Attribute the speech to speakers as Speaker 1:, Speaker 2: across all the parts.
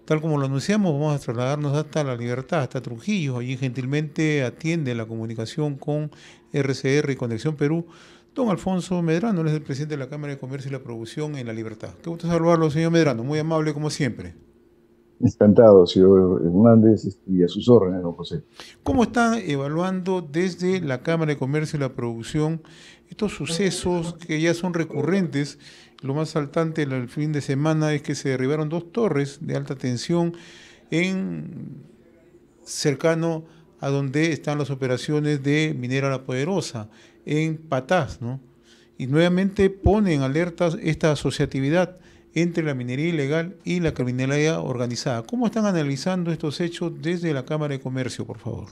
Speaker 1: Tal como lo anunciamos, vamos a trasladarnos hasta La Libertad, hasta Trujillo. Allí gentilmente atiende la comunicación con RCR y Conexión Perú. Don Alfonso Medrano, él es el presidente de la Cámara de Comercio y la Producción en La Libertad. Qué gusto saludarlo, señor Medrano. Muy amable como siempre.
Speaker 2: Encantado, señor Hernández, y a sus órdenes, don José.
Speaker 1: ¿Cómo están evaluando desde la Cámara de Comercio y la Producción estos sucesos que ya son recurrentes? Lo más saltante el fin de semana es que se derribaron dos torres de alta tensión en cercano a donde están las operaciones de Minera La Poderosa, en Patás, ¿no? Y nuevamente pone en alerta esta asociatividad entre la minería ilegal y la criminalidad organizada. ¿Cómo están analizando estos hechos desde la Cámara de Comercio, por favor?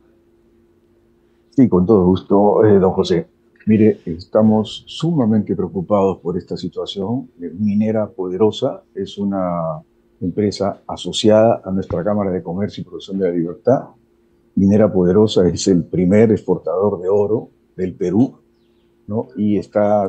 Speaker 2: Sí, con todo gusto, don José. Mire, estamos sumamente preocupados por esta situación. Minera Poderosa es una empresa asociada a nuestra Cámara de Comercio y Producción de la Libertad. Minera Poderosa es el primer exportador de oro del Perú, ¿no? Y está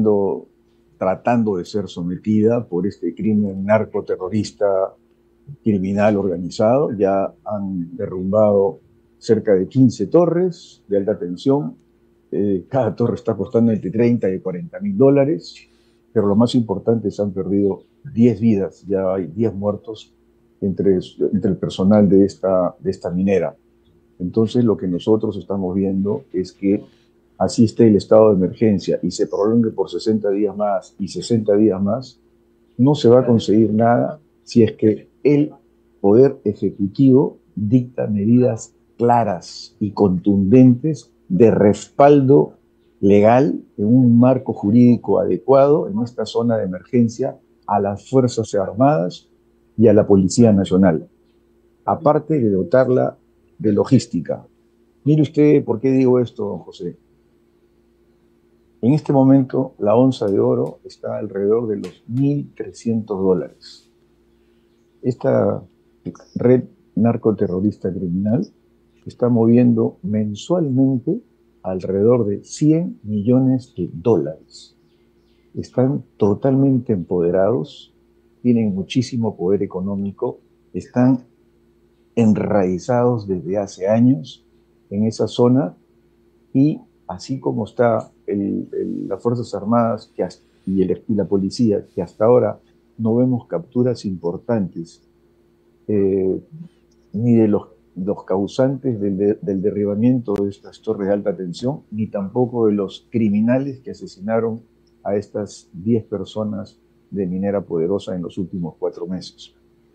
Speaker 2: tratando de ser sometida por este crimen narcoterrorista criminal organizado. Ya han derrumbado cerca de 15 torres de alta tensión. Cada torre está costando entre 30 y 40 mil dólares, pero lo más importante es que han perdido 10 vidas, ya hay 10 muertos entre el personal de esta minera. Entonces lo que nosotros estamos viendo es que asiste el estado de emergencia y se prolongue por 60 días más y 60 días más, no se va a conseguir nada si es que el Poder Ejecutivo dicta medidas claras y contundentes de respaldo legal en un marco jurídico adecuado en esta zona de emergencia a las Fuerzas Armadas y a la Policía Nacional, aparte de dotarla de logística. Mire usted por qué digo esto, don José. En este momento, la onza de oro está alrededor de los $1.300. Esta red narcoterrorista criminal está moviendo mensualmente alrededor de 100 millones de dólares. Están totalmente empoderados, tienen muchísimo poder económico, están enraizados desde hace años en esa zona y así como está las Fuerzas Armadas y la policía, que hasta ahora no vemos capturas importantes eh, ni de los causantes del derribamiento de estas torres de alta tensión, ni tampoco de los criminales que asesinaron a estas 10 personas de Minera Poderosa en los últimos 4 meses.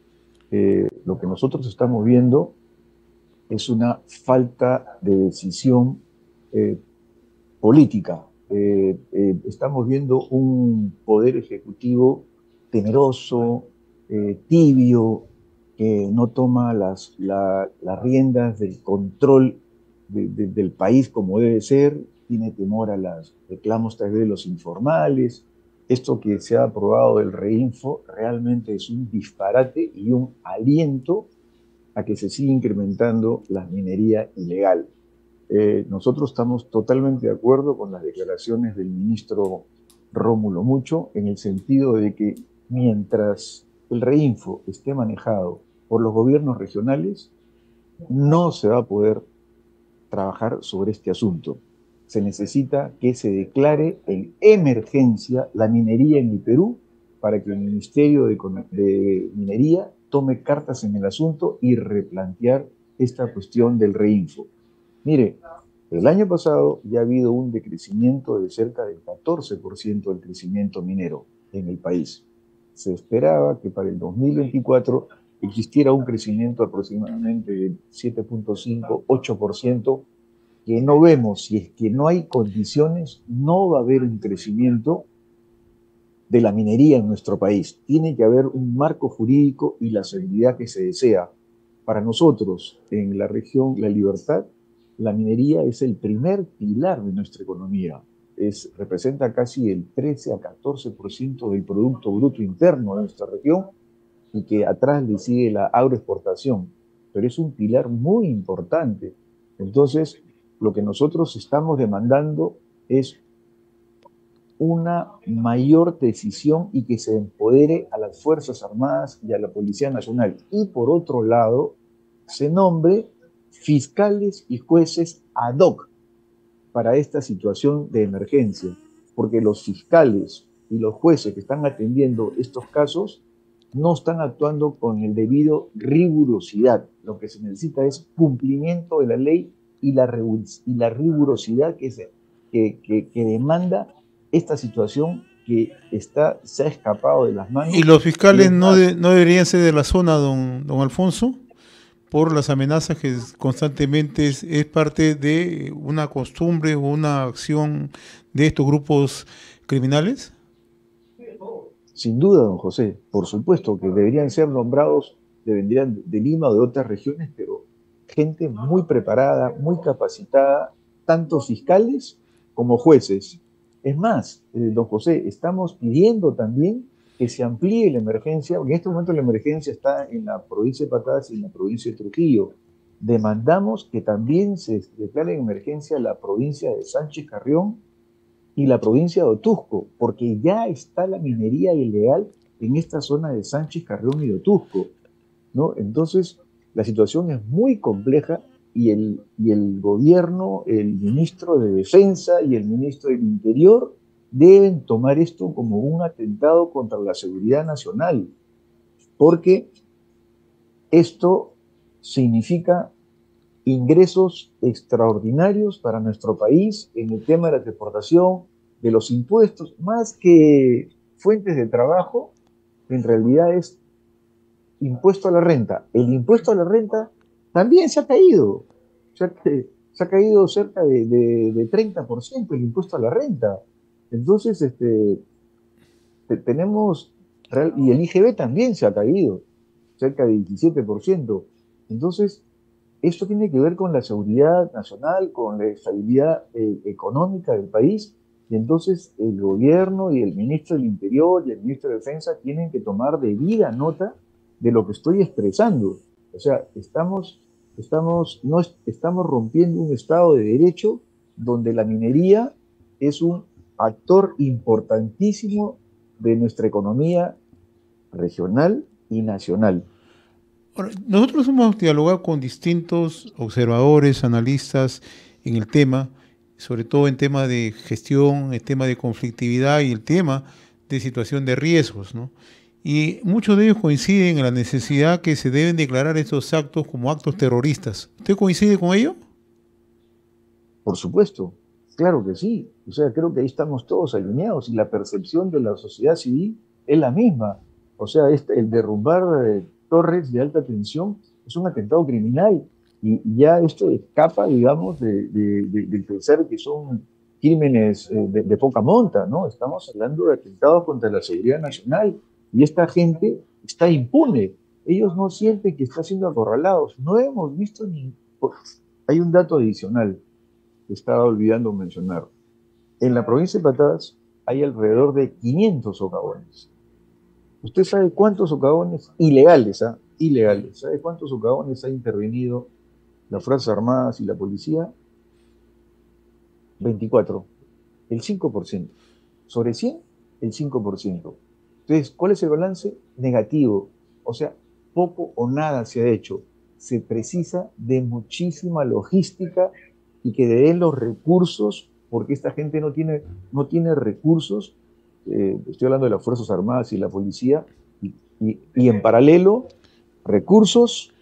Speaker 2: Lo que nosotros estamos viendo es una falta de decisión eh, política. Estamos viendo un poder ejecutivo temeroso, tibio, que no toma las riendas del control del país como debe ser, tiene temor a los reclamos tal vez de los informales. Esto que se ha aprobado del Reinfo realmente es un disparate y un aliento a que se siga incrementando la minería ilegal. Nosotros estamos totalmente de acuerdo con las declaraciones del ministro Rómulo Mucho en el sentido de que mientras el Reinfo esté manejado por los gobiernos regionales, no se va a poder trabajar sobre este asunto. Se necesita que se declare en emergencia la minería en el Perú para que el Ministerio de Minería tome cartas en el asunto y replantear esta cuestión del Reinfo. Mire, el año pasado ya ha habido un decrecimiento de cerca del 14% del crecimiento minero en el país. Se esperaba que para el 2024 existiera un crecimiento aproximadamente del 7,5-8%, que no vemos. Si es que no hay condiciones, no va a haber un crecimiento de la minería en nuestro país. Tiene que haber un marco jurídico y la seguridad que se desea. Para nosotros, en la región La Libertad, la minería es el primer pilar de nuestra economía. Representa casi el 13 a 14% del Producto Bruto Interno de nuestra región y que atrás le sigue la agroexportación. Pero es un pilar muy importante. Entonces, lo que nosotros estamos demandando es una mayor decisión y que se empodere a las Fuerzas Armadas y a la Policía Nacional. Y por otro lado, se nombre fiscales y jueces ad hoc para esta situación de emergencia, porque los fiscales y los jueces que están atendiendo estos casos no están actuando con el debido rigurosidad. Lo que se necesita es cumplimiento de la ley y la rigurosidad que demanda esta situación que se ha escapado de las manos.
Speaker 1: ¿Y los fiscales no deberían ser de la zona, don Alfonso? Por las amenazas que constantemente es parte de una costumbre o una acción de estos grupos criminales.
Speaker 2: Sin duda, don José, por supuesto que deberían ser nombrados, vendrían de Lima o de otras regiones, pero gente muy preparada, muy capacitada, tanto fiscales como jueces. Es más, don José, estamos pidiendo también que se amplíe la emergencia, porque en este momento la emergencia está en la provincia de Patadas y en la provincia de Trujillo. Demandamos que también se declare en emergencia la provincia de Sánchez Carrión y la provincia de Otuzco, porque ya está la minería ilegal en esta zona de Sánchez Carrión y de Otuzco, ¿no? Entonces, la situación es muy compleja y el gobierno, el ministro de Defensa y el ministro del Interior deben tomar esto como un atentado contra la seguridad nacional, porque esto significa ingresos extraordinarios para nuestro país en el tema de la deportación, de los impuestos, más que fuentes de trabajo, en realidad es impuesto a la renta. El impuesto a la renta también se ha caído. Se ha caído cerca de 30% el impuesto a la renta. Entonces, tenemos, y el IGB también se ha caído, cerca de 17%. Entonces, esto tiene que ver con la seguridad nacional, con la estabilidad económica del país, y entonces el gobierno y el ministro del Interior y el ministro de Defensa tienen que tomar debida nota de lo que estoy expresando. O sea, estamos rompiendo un Estado de Derecho donde la minería es un actor importantísimo de nuestra economía regional y nacional.
Speaker 1: Ahora, nosotros hemos dialogado con distintos observadores, analistas en el tema, sobre todo en tema de gestión, el tema de conflictividad y el tema de situación de riesgos, ¿no? Y muchos de ellos coinciden en la necesidad que se deben declarar estos actos como actos terroristas. ¿Usted coincide con ello?
Speaker 2: Por supuesto, claro que sí. O sea, creo que ahí estamos todos alineados y la percepción de la sociedad civil es la misma. O sea, el derrumbar torres de alta tensión es un atentado criminal y ya esto escapa, digamos, del pensar que son crímenes de poca monta, ¿no? Estamos hablando de atentados contra la seguridad nacional y esta gente está impune. Ellos no sienten que están siendo acorralados. No hemos visto ni... Hay un dato adicional que estaba olvidando mencionar. En la provincia de Patadas hay alrededor de 500 socavones. ¿Usted sabe cuántos socavones ilegales, ilegales, sabe cuántos socavones ha intervenido las Fuerzas Armadas y la policía? 24, el 5%. Sobre 100, el 5%. Entonces, ¿cuál es el balance? Negativo. O sea, poco o nada se ha hecho. Se precisa de muchísima logística y que den los recursos, porque esta gente no tiene recursos. Estoy hablando de las Fuerzas Armadas y la policía, y en paralelo, recursos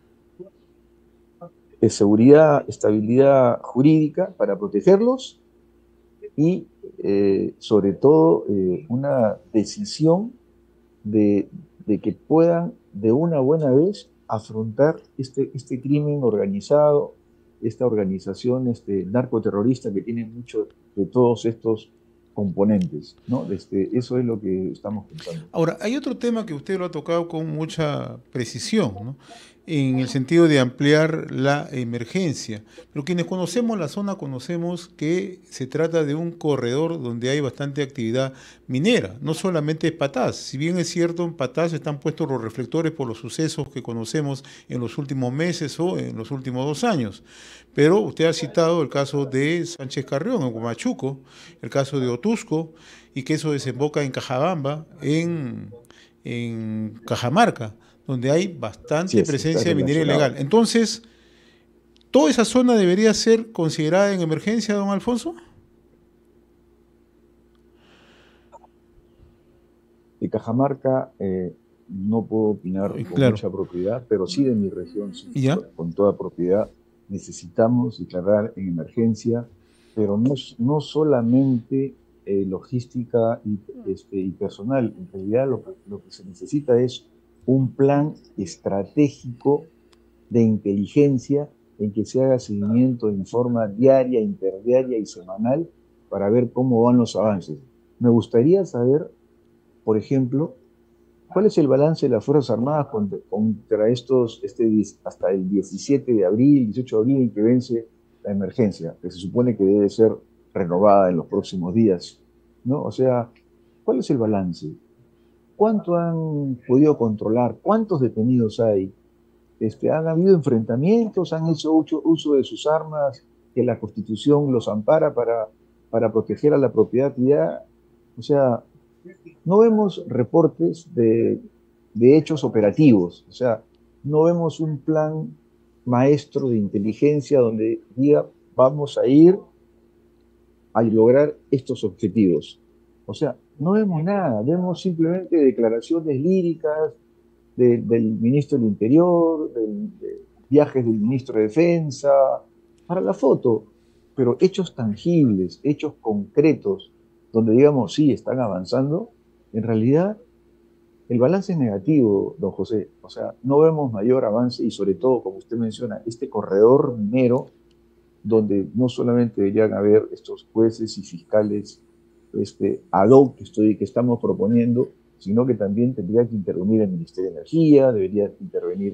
Speaker 2: de seguridad, estabilidad jurídica para protegerlos y sobre todo una decisión de que puedan de una buena vez afrontar este crimen organizado, esta organización narcoterrorista que tiene mucho de todos estos componentes, ¿no? Eso es lo que estamos pensando.
Speaker 1: Ahora, hay otro tema que usted lo ha tocado con mucha precisión, ¿no? en el sentido de ampliar la emergencia. Pero quienes conocemos la zona conocemos que se trata de un corredor donde hay bastante actividad minera, no solamente es Patás. Si bien es cierto, en Patás están puestos los reflectores por los sucesos que conocemos en los últimos meses o en los últimos 2 años. Pero usted ha citado el caso de Sánchez Carrión en Huamachuco, el caso de Otusco, y que eso desemboca en Cajabamba, en Cajamarca, donde hay
Speaker 2: Sí,
Speaker 1: bastante
Speaker 2: está
Speaker 1: presencia de minería
Speaker 2: relacionado.
Speaker 1: ilegal. Entonces, ¿toda esa zona debería ser considerada en emergencia, don Alfonso?
Speaker 2: De Cajamarca no puedo opinar con
Speaker 1: Claro.
Speaker 2: mucha propiedad, pero sí de mi región, sí,
Speaker 1: ¿Ya?
Speaker 2: con toda propiedad. Necesitamos declarar en emergencia, pero no solamente logística y personal. En realidad lo que se necesita es un plan estratégico de inteligencia en que se haga seguimiento en forma diaria, interdiaria y semanal para ver cómo van los avances. Me gustaría saber, por ejemplo, ¿cuál es el balance de las Fuerzas Armadas contra hasta el 17 de abril, 18 de abril, en que vence la emergencia, que se supone que debe ser renovada en los próximos días? ¿No? O sea, ¿cuál es el balance? ¿Cuánto han podido controlar? ¿Cuántos detenidos hay? ¿Han habido enfrentamientos? ¿Han hecho uso de sus armas que la Constitución los ampara para proteger a la propiedad privada? O sea, no vemos reportes de hechos operativos, o sea, no vemos un plan maestro de inteligencia donde diga vamos a ir a lograr estos objetivos. O sea, no vemos nada, vemos simplemente declaraciones líricas del ministro del Interior, de viajes del ministro de Defensa, para la foto, pero hechos tangibles, hechos concretos, donde digamos, sí, están avanzando, en realidad el balance es negativo, don José. O sea, no vemos mayor avance y sobre todo, como usted menciona, este corredor minero donde no solamente deberían haber estos jueces y fiscales ad hoc que estamos proponiendo, sino que también tendría que intervenir el Ministerio de Energía, debería intervenir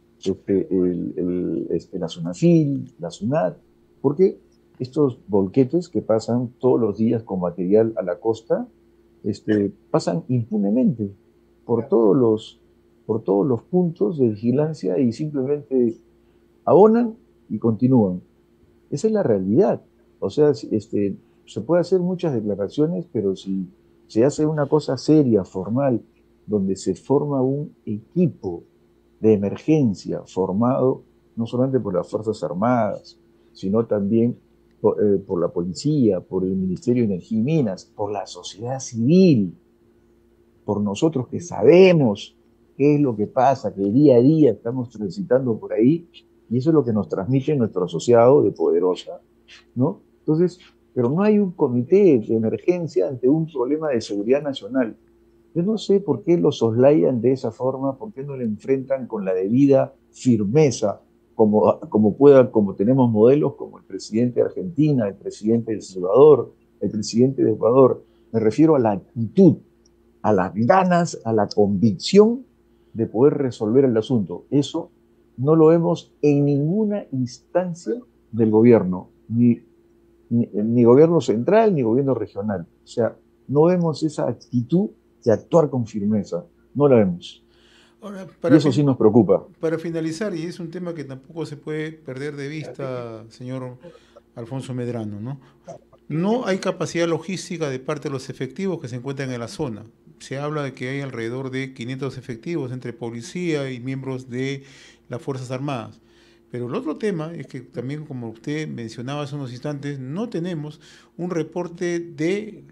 Speaker 2: la SUNAFIL, la SUNAT, porque estos volquetes que pasan todos los días con material a la costa, pasan impunemente por todos por todos los puntos de vigilancia y simplemente abonan y continúan. Esa es la realidad. O sea, se puede hacer muchas declaraciones, pero si se hace una cosa seria, formal, donde se forma un equipo de emergencia formado no solamente por las Fuerzas Armadas, sino también por la policía, por el Ministerio de Energía y Minas, por la sociedad civil, por nosotros que sabemos qué es lo que pasa, que día a día estamos transitando por ahí, y eso es lo que nos transmite nuestro asociado de Poderosa, ¿no? Entonces, pero no hay un comité de emergencia ante un problema de seguridad nacional. Yo no sé por qué lo soslayan de esa forma, por qué no le enfrentan con la debida firmeza, como tenemos modelos como el presidente de Argentina, el presidente de El Salvador, el presidente de Ecuador. Me refiero a la actitud, a las ganas, a la convicción de poder resolver el asunto. Eso no lo vemos en ninguna instancia del gobierno, ni gobierno central, ni gobierno regional. O sea, no vemos esa actitud de actuar con firmeza. No la vemos.
Speaker 1: Ahora,
Speaker 2: Y eso sí nos preocupa.
Speaker 1: para finalizar, y es un tema que tampoco se puede perder de vista, señor Alfonso Medrano, ¿no? No hay capacidad logística de parte de los efectivos que se encuentran en la zona. Se habla de que hay alrededor de 500 efectivos entre policía y miembros de las Fuerzas Armadas. Pero el otro tema es que también, como usted mencionaba hace unos instantes, no tenemos un reporte de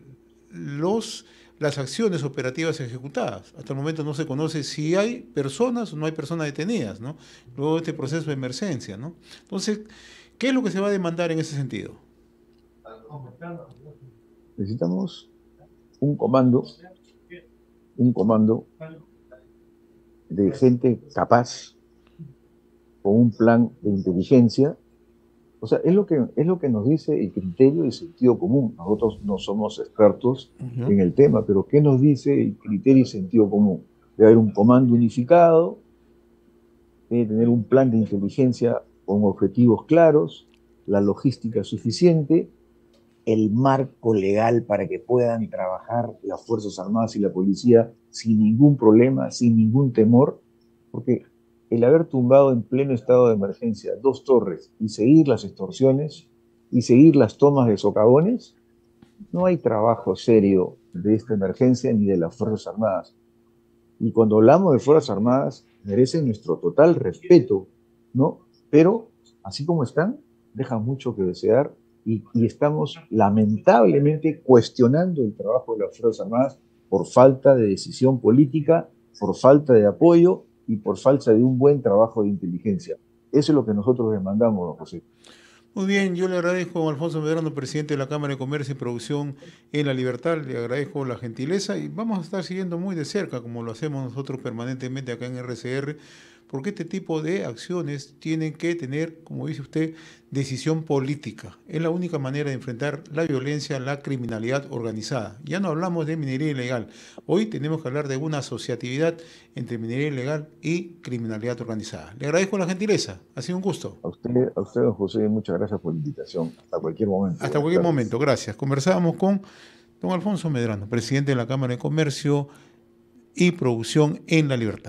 Speaker 1: las acciones operativas ejecutadas. Hasta el momento no se conoce si hay personas o no hay personas detenidas, ¿no? Luego de este proceso de emergencia, ¿no? Entonces, ¿qué es lo que se va a demandar en ese sentido?
Speaker 2: Necesitamos un comando de gente capaz, con un plan de inteligencia. O sea, es lo que nos dice el criterio y sentido común. Nosotros no somos expertos
Speaker 1: ¿Ya?
Speaker 2: en el tema, pero ¿qué nos dice el criterio y sentido común? Debe haber un comando unificado, tiene que tener un plan de inteligencia con objetivos claros, la logística suficiente, el marco legal para que puedan trabajar las Fuerzas Armadas y la policía sin ningún problema, sin ningún temor, porque el haber tumbado en pleno estado de emergencia 2 torres y seguir las extorsiones y seguir las tomas de socavones, no hay trabajo serio de esta emergencia ni de las Fuerzas Armadas. Y cuando hablamos de Fuerzas Armadas, merecen nuestro total respeto, ¿no? Pero, así como están, dejan mucho que desear y estamos lamentablemente cuestionando el trabajo de las Fuerzas Armadas por falta de decisión política, por falta de apoyo y por falta de un buen trabajo de inteligencia. Eso es lo que nosotros demandamos, don José.
Speaker 1: Muy bien, yo le agradezco a Alfonso Medrano, presidente de la Cámara de Comercio y Producción en La Libertad, le agradezco la gentileza y vamos a estar siguiendo muy de cerca, como lo hacemos nosotros permanentemente acá en RCR, porque este tipo de acciones tienen que tener, como dice usted, decisión política. Es la única manera de enfrentar la violencia, la criminalidad organizada. Ya no hablamos de minería ilegal, hoy tenemos que hablar de una asociatividad entre minería ilegal y criminalidad organizada. Le agradezco la gentileza, ha sido un gusto.
Speaker 2: A usted, don José, muchas gracias por la invitación. Hasta cualquier momento.
Speaker 1: Hasta
Speaker 2: Buenas
Speaker 1: cualquier
Speaker 2: tardes.
Speaker 1: momento, gracias. Conversábamos con don Alfonso Medrano, presidente de la Cámara de Comercio y Producción en La Libertad.